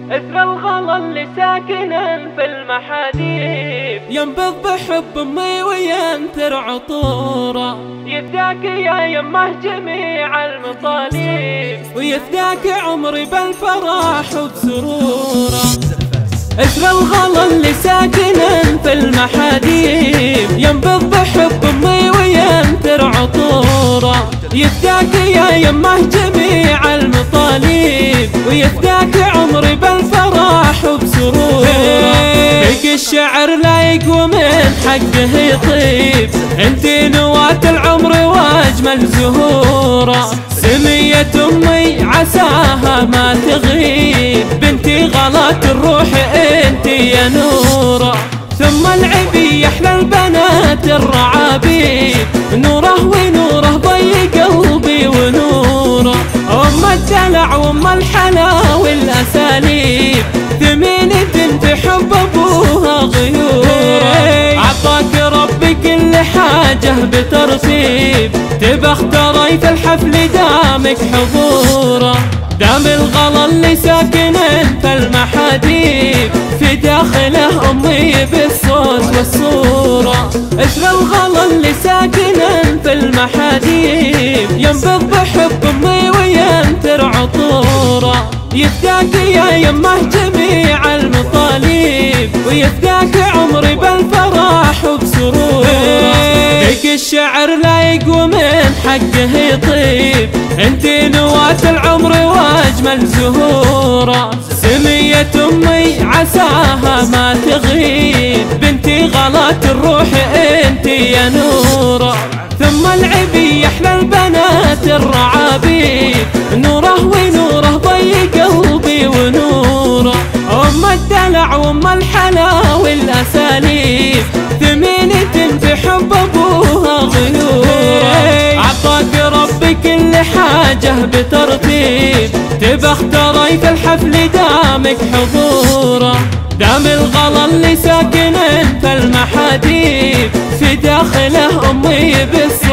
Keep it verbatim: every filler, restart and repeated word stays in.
اثر الغلا اللي ساكنا في المحاديب، ينبض بحب امي وينثر عطوره، يفداك يا يمه جميع المطالب، ويفداك عمري بالفرح وبسروره. اثر الغلا اللي ساكنا في المحاديب، ينبض بحب امي وينثر عطوره، يفداك يا يمه جميع المطالب، ويفداك عمري بالفرح وبسروره. بقي الشعر لايق ومن حقه يطيب، انتي نواة العمر واجمل زهوره، سمية امي عساها ما تغيب، بنتي غلات الروح انتي يا نوره. ثم العبي احلى البنات الرعابيب، نوره ونوره ضي قلبي ونوره، ام الدلع وام الحلا والاساليب، ثمين بنت حب ابوها غيوره. عطاك ربي كل حاجه بترتيب، تبى اختاري في الحفل دامك حضوره، دام الغلا اللي ساكنين في المحاديب، في داخله امي بالصوت والصوره. اثر الغلا اللي ساكنين في المحاديب، ينبض بحب امي وينثر عطوره، يفداك يا يمه جميع المطالب، ويفداك عمري بالفرح وبسروره. بقي الشعر لايق ومن حقه يطيب، انتي نواة العمر واجمل زهوره، سمية امي عساها ما تغيب، بنتي غلات الروح انتي يا نوره. ثم العبي احلى البنات الرعابيب، نوره ونوره ضي قلبي ونوره، ام الدلع وام الحلا والاساليب، ثمينة بحب ابوها غيوره. عطاك ربي كل حاجه بترتيب، تبى اختاري في الحفل دامك حضوره، دام الغلا اللي ساكنين في المحاديب، في داخله امي بس